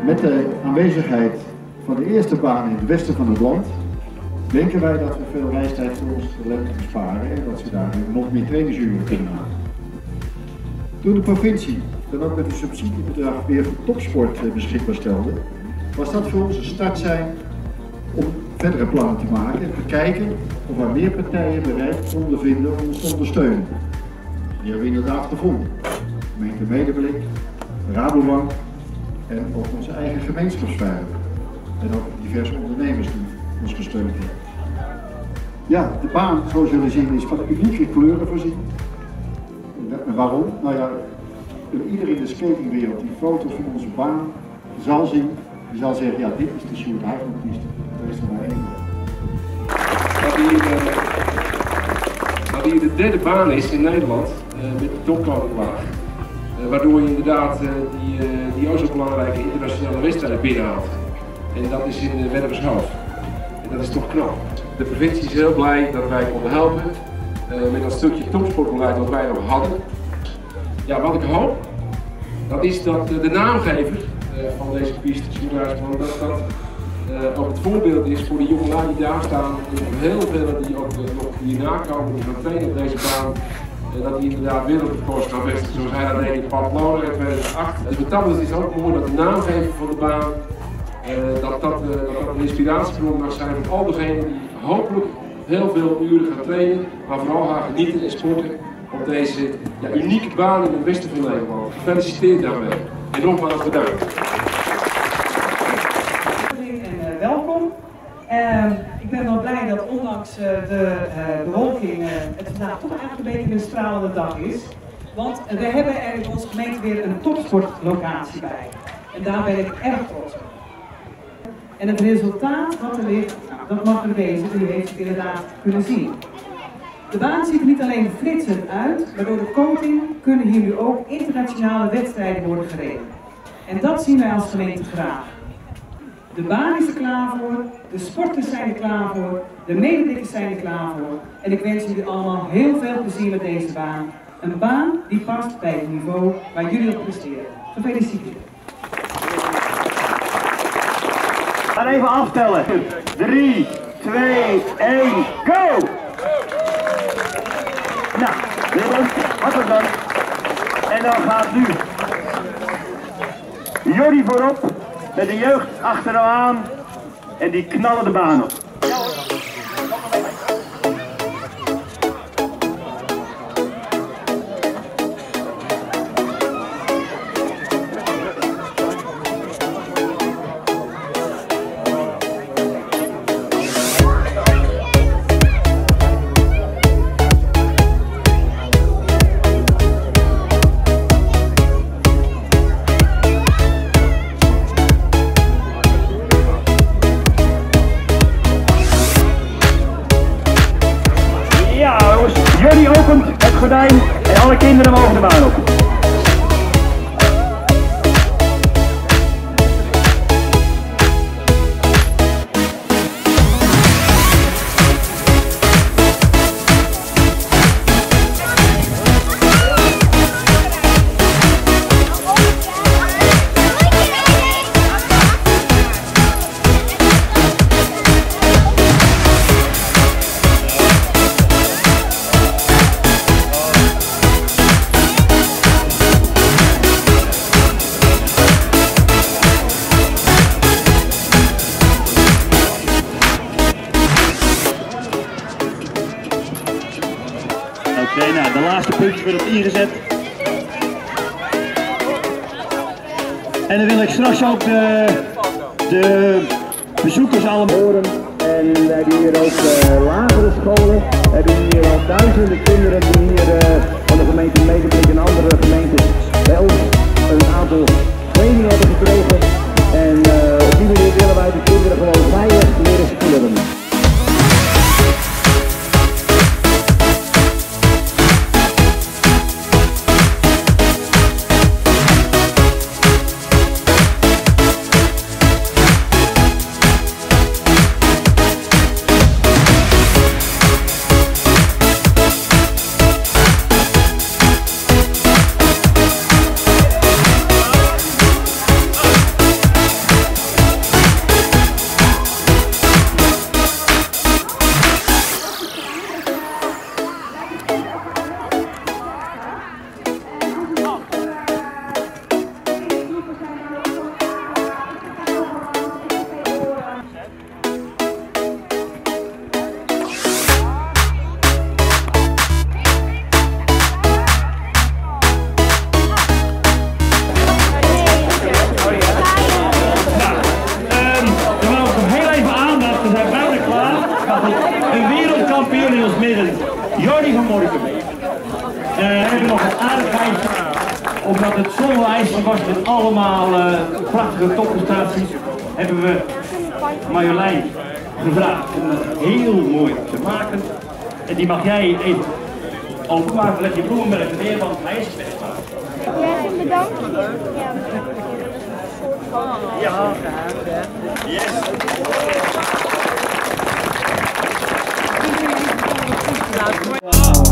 Met de aanwezigheid van de eerste baan in het westen van het land denken wij dat we veel reistijd voor onze talenten besparen en dat ze daar nog meer trainingsuren kunnen maken. Toen de provincie dan ook met een subsidiebedrag weer voor topsport beschikbaar stelde, was dat voor ons een start zijn om verdere plannen te maken en te kijken of er meer partijen bereid konden vinden om ons te ondersteunen. Die hebben we inderdaad gevonden. Gemeente Medeblik, Rabobank en ook onze eigen gemeenschapsveilig. En ook diverse ondernemers die ons gesteund hebben. Ja, de baan, zoals jullie zien, is van unieke kleuren voorzien. En waarom? Nou ja, iedereen in de skatingwereld die foto's van onze baan zal zien, die zal zeggen, ja, dit is de Sjoerd Huigenpiste. Daar is er maar één. Dat hier de derde baan is in Nederland met de topklasse. Waardoor je inderdaad die ook zo belangrijke internationale wedstrijden binnenhaalt. En dat is in Wervershoofd. En dat is toch knap. De provincie is heel blij dat wij konden helpen met dat stukje topsportbeleid wat wij nog hadden. Ja, wat ik hoop, dat is dat de naamgever van deze piste, dat dat ook het voorbeeld is voor de jongelui die daar staan. En heel veel die ook nog hierna komen, die gaan trainen op deze baan. Dat die inderdaad wereldrecords gaan vesten, zoals hij dat deed in Pamplona in 2008. Dus met dat is het ook mooi dat de naamgever van de baan, dat een inspiratiebron mag zijn voor al degenen die hopelijk heel veel uren gaan trainen, maar vooral gaan genieten en sporten op deze unieke baan in het westen van Nederland. Gefeliciteerd daarmee en nogmaals bedankt. En welkom. Ik ben wel blij dat ondanks de bewolking het vandaag toch eigenlijk een beetje een stralende dag is. Want we hebben er in onze gemeente weer een topsportlocatie bij. En daar ben ik erg trots op. En het resultaat wat er ligt, dat mag er wezen, u heeft het inderdaad kunnen zien. De baan ziet er niet alleen flitsend uit, maar door de coating kunnen hier nu ook internationale wedstrijden worden gereden. En dat zien wij als gemeente graag. De baan is er klaar voor, de sporters zijn er klaar voor, de medewerkers zijn er klaar voor. En ik wens jullie allemaal heel veel plezier met deze baan. Een baan die past bij het niveau waar jullie op presteren. Gefeliciteerd. We gaan even aftellen. 3, 2, 1, go! Nou, Willem, hartelijk dank. En dan gaat nu Jordi voorop met de jeugd achter hem aan en die knallen de baan op. Jordi opent het gordijn en alle kinderen mogen de baan op. Oké, nou, de laatste puntjes worden op ingezet. En dan wil ik straks ook de bezoekers allemaal horen. En we hebben hier ook lagere scholen. We hebben hier al duizenden kinderen die hier van de gemeente Medeblik en andere gemeentes bij ons een aantal trainingen hebben gekregen. En op die manier willen wij de kinderen gewoon veilig leren spelen. Hebben we nog een aardigheidje, omdat het zo'n lijstje was met allemaal prachtige topprestaties, hebben we Marjolein gevraagd om het heel mooi te maken. En die mag jij even openmaken, leg je Bloemenberg neer, want hij is best waar. Ja, bedankt. Ja, yes. Ja.